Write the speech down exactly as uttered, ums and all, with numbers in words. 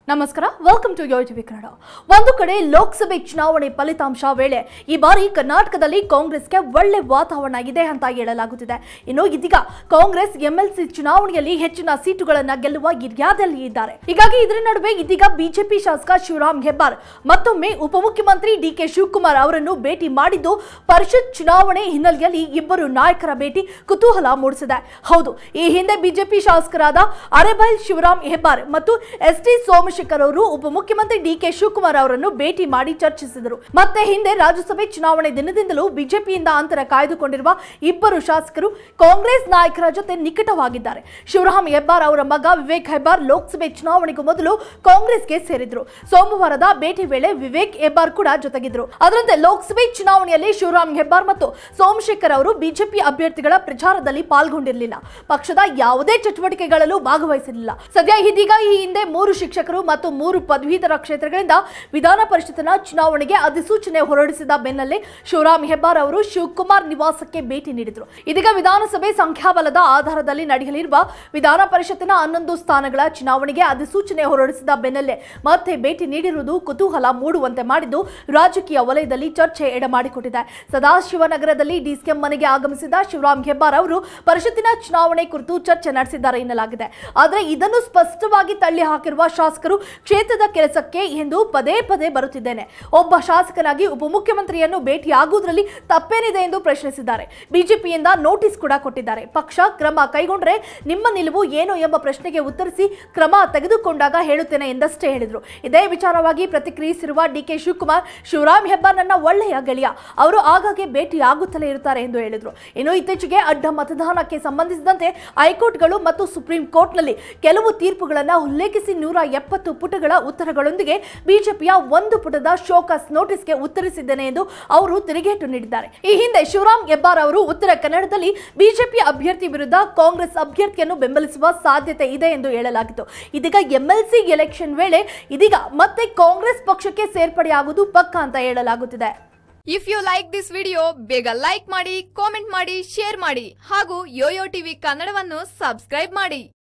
ನಮಸ್ಕಾರ welcome to YoYo TV Kannada. ಒಂದು ಕಡೆ ಲೋಕಸಭೆ ಚುನಾವಣೆ ಫಲಿತಾಂಶ ವೇಳೆ ಈ ಬಾರಿ ಕರ್ನಾಟಕದಲ್ಲಿ ಕಾಂಗ್ರೆಸ್ಗೆ ಒಳ್ಳೆ ವಾತಾವರಣ ಇದೆ ಅಂತ ಹೇಳಲಾಗುತ್ತಿದೆ. ಇನ್ನು ಇದೀಗ ಕಾಂಗ್ರೆಸ್ ಎಂಎಲ್ಸಿ ಚುನಾವಣೆಯಲ್ಲಿ ಹೆಚ್ಚಿನ ಸೀಟುಗಳನ್ನ ಗೆಲ್ಲುವ ಗಿರ್ಯಾದಲ್ಲಿ ಇದ್ದಾರೆ. ಹೀಗಾಗಿ ಇದರ ನಡುವೆ ಇದೀಗ ಬಿಜೆಪಿ ಶಾಸಕ ಶಿವರಾಮ್ ಹೆಬ್ಬಾರ್ ಮತ್ತೊಮ್ಮೆ ಉಪಮುಖ್ಯಮಂತ್ರಿ ಡಿಕೆ ಶಿವಕುಮಾರ್ ಅವರನ್ನು ಭೇಟಿ ಮಾಡಿದ್ದು ಪರಿಷತ್ ಚುನಾವಣೆ ಹಿನ್ನೆಲೆಯಲ್ಲಿ ಇಬ್ಬರು ನಾಯಕರ ಭೇಟಿ ಕುತೂಹಲ ಮೂಡಿಸಿದೆ. ಹೌದು, ಈ ಹಿಂದೆ ಬಿಜೆಪಿ ಶಾಸಕರಾದ ಅರೆಬೈಲ್ ಶಿವರಾಮ್ ಹೆಬ್ಬಾರ್ ಮತ್ತು ಎಸ್ ಟಿ ಸೋಮಶೇಖರ್ ಅವರು ಉಪಮುಖ್ಯಮಂತ್ರಿ ಡಿಕೆ ಶಿವಕುಮಾರ್ ಅವರನ್ನು ಭೇಟಿ ಮಾಡಿ ಚರ್ಚಿಸಿದರು. ಮತ್ತೆ ಹಿಂದೆ ರಾಜ್ಯಸಭೆ ಚುನಾವಣೆ ದಿನದಿಂದಲೂ ಬಿಜೆಪಿಯಿಂದ ಅಂತರ ಕಾಯ್ದುಕೊಂಡಿರುವ ಇಬ್ಬರು ಶಾಸಕರು ಕಾಂಗ್ರೆಸ್ ನಾಯಕರ ಜೊತೆ ನಿಕಟವಾಗಿದ್ದಾರೆ. ಶಿವರಾಮ್ ಹೆಬ್ಬಾರ್ ಅವರ ಮಗ ವಿವೇಕ್ ಹೆಬ್ಬಾರ್ ಲೋಕಸಭೆ ಚುನಾವಣೆಗೂ ಮೊದಲು ಕಾಂಗ್ರೆಸ್ಗೆ ಸೇರಿದ್ರು. ಸೋಮವಾರದ ಭೇಟಿ ವೇಳೆ ವಿವೇಕ್ ಹೆಬ್ಬಾರ್ ಕೂಡ ಜೊತೆಗಿದ್ರು. ಅದರಂತೆ ಲೋಕಸಭೆ ಚುನಾವಣೆಯಲ್ಲಿ ಶಿವರಾಮ್ ಹೆಬ್ಬಾರ್ ಮತ್ತು ಸೋಮಶೇಖರ್ ಅವರು ಬಿಜೆಪಿ ಅಭ್ಯರ್ಥಿಗಳ ಪ್ರಚಾರದಲ್ಲಿ ಪಾಲ್ಗೊಂಡಿರಲಿಲ್ಲ. ಪಕ್ಷದ ಯಾವುದೇ ಚಟುವಟಿಕೆಗಳಲ್ಲೂ ಭಾಗವಹಿಸಿರಲಿಲ್ಲ. ಸದ್ಯ ಇದೀಗ ಈ ಹಿಂದೆ ಮೂರು ಶಿಕ್ಷಕರು ಮತ್ತು ಮೂರು ಪದವೀಧರ ಕ್ಷೇತ್ರಗಳಿಂದ ವಿಧಾನ ಪರಿಷತ್ನ ಚುನಾವಣೆಗೆ ಅಧಿಸೂಚನೆ ಹೊರಡಿಸಿದ ಬೆನ್ನಲ್ಲೇ ಶಿವರಾಮ್ ಹೆಬ್ಬಾರ್ ಅವರು ಶಿವಕುಮಾರ್ ನಿವಾಸಕ್ಕೆ ಭೇಟಿ ನೀಡಿದರು. ಇದೀಗ ವಿಧಾನಸಭೆ ಸಂಖ್ಯಾಬಲದ ಆಧಾರದಲ್ಲಿ ನಡೆಯಲಿರುವ ವಿಧಾನ ಪರಿಷತ್ತಿನ ಹನ್ನೊಂದು ಸ್ಥಾನಗಳ ಚುನಾವಣೆಗೆ ಅಧಿಸೂಚನೆ ಹೊರಡಿಸಿದ ಬೆನ್ನಲ್ಲೇ ಮತ್ತೆ ಭೇಟಿ ನೀಡಿರುವುದು ಕುತೂಹಲ ಮೂಡುವಂತೆ ಮಾಡಿದ್ದು ರಾಜಕೀಯ ವಲಯದಲ್ಲಿ ಚರ್ಚೆ ಎಡೆಮಾಡಿಕೊಟ್ಟಿದೆ. ಸದಾಶಿವನಗರದಲ್ಲಿ ಡಿಸಿಎಂ ಮನೆಗೆ ಆಗಮಿಸಿದ ಶಿವರಾಮ್ ಹೆಬ್ಬಾರ್ ಅವರು ಪರಿಷತ್ತಿನ ಚುನಾವಣೆ ಕುರಿತು ಚರ್ಚೆ ನಡೆಸಿದ್ದಾರೆ ಎನ್ನಲಾಗಿದೆ. ಆದರೆ ಇದನ್ನು ಸ್ಪಷ್ಟವಾಗಿ ತಳ್ಳಿ ಹಾಕಿರುವ ಶಾಸಕರು ಕ್ಷೇತ್ರದ ಕೆಲಸಕ್ಕೆ ಎಂದು ಪದೇ ಪದೇ ಬರುತ್ತಿದ್ದೇನೆ. ಒಬ್ಬ ಶಾಸಕನಾಗಿ ಉಪಮುಖ್ಯಮಂತ್ರಿಯನ್ನು ಭೇಟಿಯಾಗುವುದರಲ್ಲಿ ತಪ್ಪೇನಿದೆ ಎಂದು ಪ್ರಶ್ನಿಸಿದ್ದಾರೆ. ಬಿಜೆಪಿಯಿಂದ ನೋಟಿಸ್ ಕೂಡ ಕೊಟ್ಟಿದ್ದಾರೆ. ಪಕ್ಷ ಕ್ರಮ ಕೈಗೊಂಡ್ರೆ ನಿಮ್ಮ ನಿಲುವು ಏನು ಎಂಬ ಪ್ರಶ್ನೆಗೆ ಉತ್ತರಿಸಿ ಕ್ರಮ ತೆಗೆದುಕೊಂಡಾಗ ಹೇಳುತ್ತೇನೆ ಎಂದಷ್ಟೇ ಹೇಳಿದರು. ಇದೇ ವಿಚಾರವಾಗಿ ಪ್ರತಿಕ್ರಿಯಿಸಿರುವ ಡಿಕೆ ಶಿವಕುಮಾರ್, ಶಿವರಾಮ್ ಹೆಬ್ಬಾರ್ ನನ್ನ ಒಳ್ಳೆಯ ಗೆಳೆಯ, ಅವರು ಆಗಾಗ್ಗೆ ಭೇಟಿಯಾಗುತ್ತಲೇ ಇರುತ್ತಾರೆ ಎಂದು ಹೇಳಿದರು. ಇನ್ನು ಇತ್ತೀಚೆಗೆ ಅಡ್ಡ ಮತದಾನಕ್ಕೆ ಸಂಬಂಧಿಸಿದಂತೆ ಹೈಕೋರ್ಟ್ಗಳು ಮತ್ತು ಸುಪ್ರೀಂ ಕೋರ್ಟ್ನಲ್ಲಿ ಕೆಲವು ತೀರ್ಪುಗಳನ್ನು ಉಲ್ಲೇಖಿಸಿ ನೂರ ಎಪ್ಪತ್ತು ಪುಟಗಳ ಉತ್ತರಗಳೊಂದಿಗೆ ಬಿಜೆಪಿಯ ಒಂದು ಪುಟದ ಶೋಕಾಸ್ ನೋಟಿಸ್ಗೆ ಉತ್ತರಿಸಿದ್ದೇನೆ ಎಂದು ಅವರು ತಿರುಗೇಟು ನೀಡಿದ್ದಾರೆ. ಈ ಹಿಂದೆ ಶಿವರಾಮ್ ಹೆಬ್ಬಾರ್ ಅವರು ಉತ್ತರ ಕನ್ನಡದಲ್ಲಿ ಬಿಜೆಪಿ ಅಭ್ಯರ್ಥಿ ವಿರುದ್ಧ ಕಾಂಗ್ರೆಸ್ ಅಭ್ಯರ್ಥಿಯನ್ನು ಬೆಂಬಲಿಸುವ ಸಾಧ್ಯತೆ ಇದೆ ಎಂದು ಹೇಳಲಾಗಿತ್ತು. ಇದೀಗ ಎಂಎಲ್ಸಿ ಎಲೆಕ್ಷನ್ ವೇಳೆ ಇದೀಗ ಮತ್ತೆ ಕಾಂಗ್ರೆಸ್ ಪಕ್ಷಕ್ಕೆ ಸೇರ್ಪಡೆಯಾಗುವುದು ಪಕ್ಕಾ ಅಂತ ಹೇಳಲಾಗುತ್ತಿದೆ. If you like this video ಬೇಗ ಲೈಕ್ ಮಾಡಿ, ಕಾಮೆಂಟ್ ಮಾಡಿ, ಶೇರ್ ಮಾಡಿ ಹಾಗೂ ಯೋಯೋ ಟಿವಿ ಕನ್ನಡವನ್ನು ಸಬ್ಸ್ಕ್ರೈಬ್ ಮಾಡಿ.